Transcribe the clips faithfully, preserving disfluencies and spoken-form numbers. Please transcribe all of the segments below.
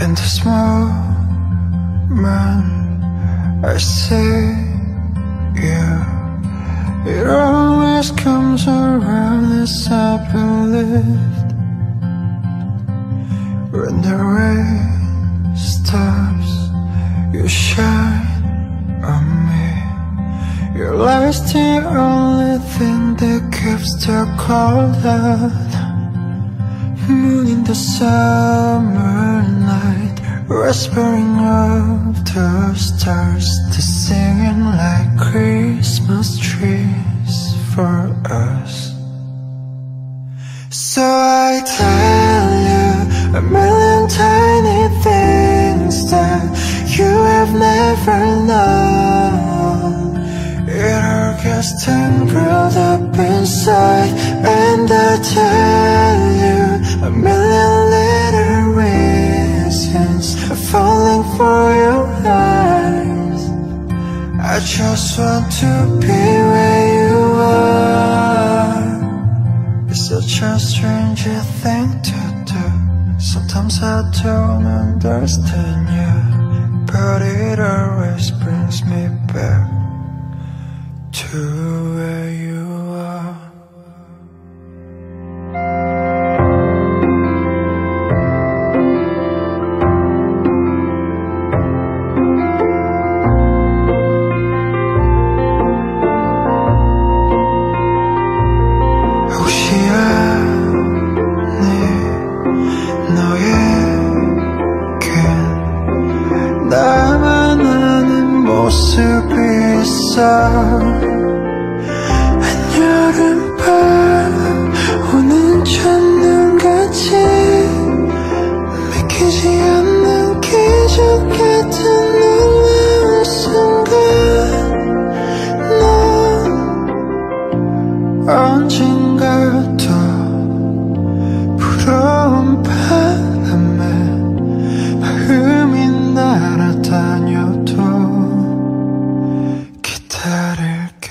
In this moment I see you. It always comes around as I believed. When the rain stops, you shine on me. Your light's the only thing that keeps the cold out. Moon in the summer night, whispering of the stars, to singing like Christmas trees for us. So I tell you a million tiny things that you have never known. It all gets tangled up inside, and I tell you a million little reasons falling for your eyes. I just want to be where you are. It's such a strange thing to do. Sometimes I don't understand you, but it always brings me back to where you are. 나만 아는 모습이 있어. 한여름밤 오는 첫눈같이 믿기지 않는 기적 같은 놀라운 순간, 넌 언젠가 또 부러운 바람에 마음이 날아다녀도 기다릴게.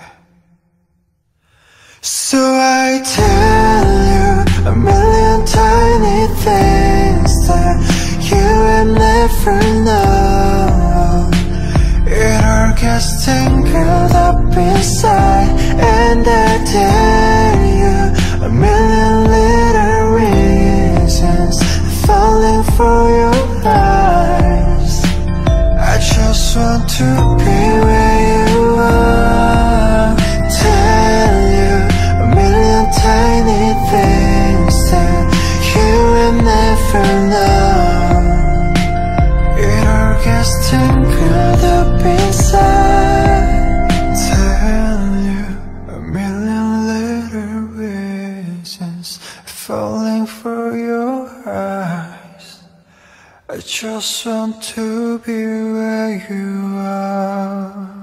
So I tell you a million tiny things that you have never known. It all gets tangled up inside, and I tell you a million little reasons falling for your eyes. I just want to be where you are. Tell you a million tiny things that you have never known. It all gets tangled up inside. Tell you a million little reasons falling for your eyes. I just want to be where you are.